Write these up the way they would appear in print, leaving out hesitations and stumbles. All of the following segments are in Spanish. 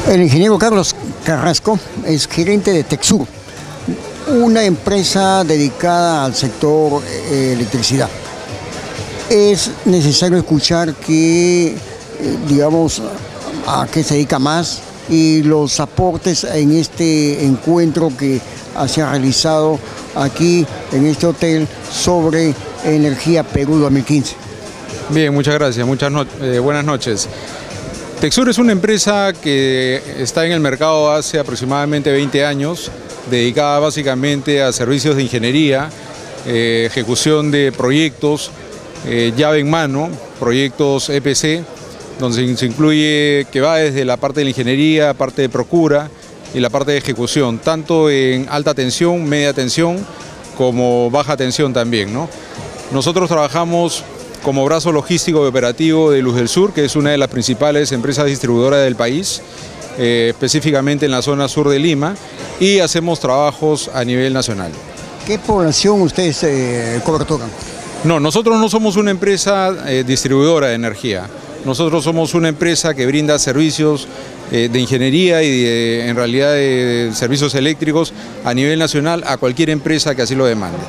El ingeniero Carlos Carrasco es gerente de Texur, una empresa dedicada al sector electricidad. Es necesario escuchar digamos, a qué se dedica más y los aportes en este encuentro que se ha realizado aquí en este hotel sobre Energía Perú 2015. Bien, muchas gracias, buenas noches. Texur es una empresa que está en el mercado hace aproximadamente 20 años, dedicada básicamente a servicios de ingeniería, ejecución de proyectos, llave en mano, proyectos EPC, donde se incluye que va desde la parte de la ingeniería, parte de procura y la parte de ejecución, tanto en alta tensión, media tensión, como baja tensión también, ¿no? Nosotros trabajamos como brazo logístico y operativo de Luz del Sur, que es una de las principales empresas distribuidoras del país, específicamente en la zona sur de Lima, y hacemos trabajos a nivel nacional. ¿Qué población ustedes coberturan? No, nosotros no somos una empresa distribuidora de energía. Nosotros somos una empresa que brinda servicios de ingeniería y en realidad de servicios eléctricos a nivel nacional a cualquier empresa que así lo demande.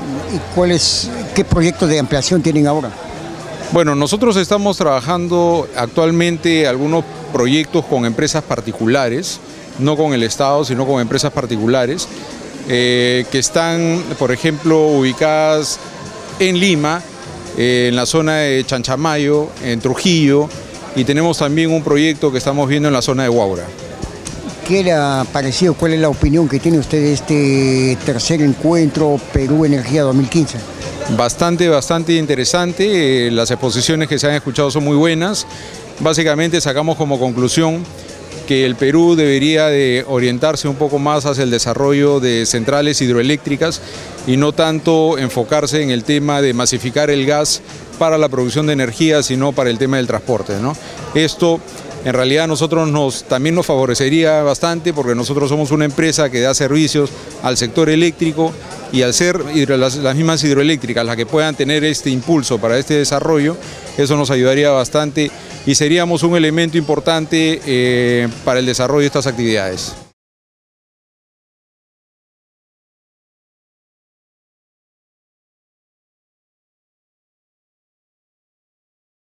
¿Y qué proyectos de ampliación tienen ahora? Bueno, nosotros estamos trabajando actualmente algunos proyectos con empresas particulares, no con el Estado, sino con empresas particulares, que están, por ejemplo, ubicadas en Lima, en la zona de Chanchamayo, en Trujillo, y tenemos también un proyecto que estamos viendo en la zona de Huaura. ¿Qué le ha parecido? ¿Cuál es la opinión que tiene usted de este tercer encuentro Perú Energía 2015? Bastante interesante, las exposiciones que se han escuchado son muy buenas. Básicamente sacamos como conclusión que el Perú debería de orientarse un poco más hacia el desarrollo de centrales hidroeléctricas y no tanto enfocarse en el tema de masificar el gas para la producción de energía, sino para el tema del transporte, ¿no? Esto en realidad también nos favorecería bastante porque nosotros somos una empresa que da servicios al sector eléctrico y al ser las mismas hidroeléctricas las que puedan tener este impulso para este desarrollo, eso nos ayudaría bastante y seríamos un elemento importante para el desarrollo de estas actividades.